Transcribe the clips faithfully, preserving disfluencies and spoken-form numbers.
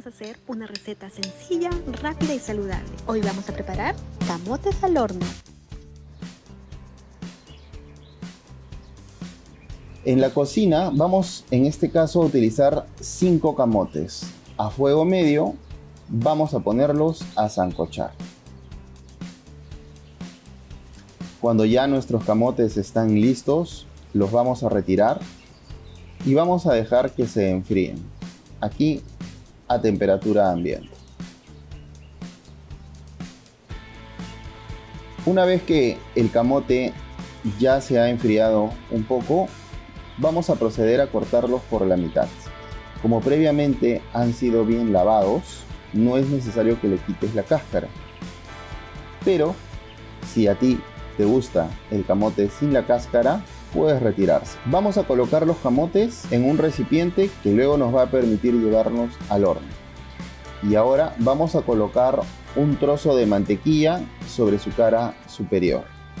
vamos a hacer una receta sencilla, rápida y saludable. Hoy vamos a preparar camotes al horno. En la cocina vamos en este caso a utilizar cinco camotes. A fuego medio vamos a ponerlos a sancochar. Cuando ya nuestros camotes están listos, los vamos a retirar y vamos a dejar que se enfríen. Aquí a temperatura ambiente. Una vez que el camote ya se ha enfriado un poco, vamos a proceder a cortarlos por la mitad. Como previamente han sido bien lavados, no es necesario que le quites la cáscara. Pero si a ti te gusta el camote sin la cáscara, puedes retirarse. Vamos a colocar los camotes en un recipiente que luego nos va a permitir llevarnos al horno. Y ahora vamos a colocar un trozo de mantequilla sobre su cara superior.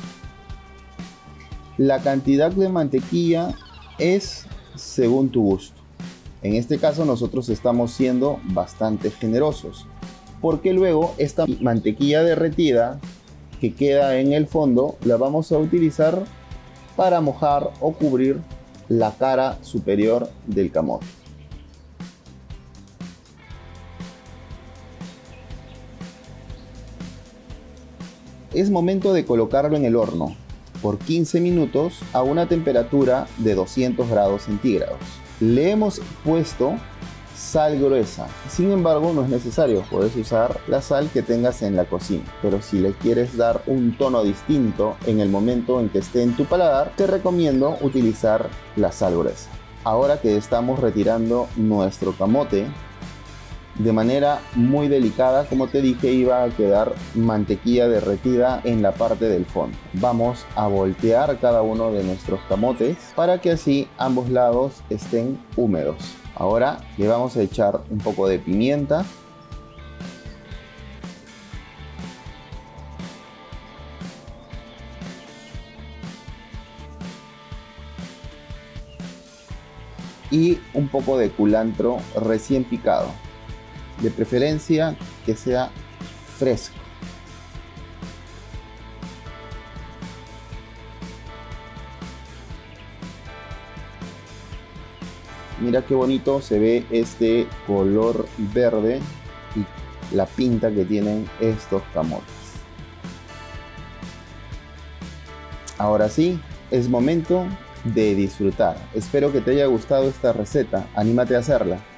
La cantidad de mantequilla es según tu gusto. En este caso nosotros estamos siendo bastante generosos, porque luego esta mantequilla derretida que queda en el fondo la vamos a utilizar para mojar o cubrir la cara superior del camote. Es momento de colocarlo en el horno por quince minutos a una temperatura de doscientos grados centígrados. Le hemos puesto sal gruesa, sin embargo no es necesario, puedes usar la sal que tengas en la cocina, pero si le quieres dar un tono distinto en el momento en que esté en tu paladar, te recomiendo utilizar la sal gruesa. Ahora que estamos retirando nuestro camote, de manera muy delicada, como te dije, iba a quedar mantequilla derretida en la parte del fondo. Vamos a voltear cada uno de nuestros camotes para que así ambos lados estén húmedos. Ahora le vamos a echar un poco de pimienta. Y un poco de culantro recién picado. De preferencia que sea fresco. Mira qué bonito se ve este color verde y la pinta que tienen estos camotes. Ahora sí, es momento de disfrutar. Espero que te haya gustado esta receta. Anímate a hacerla.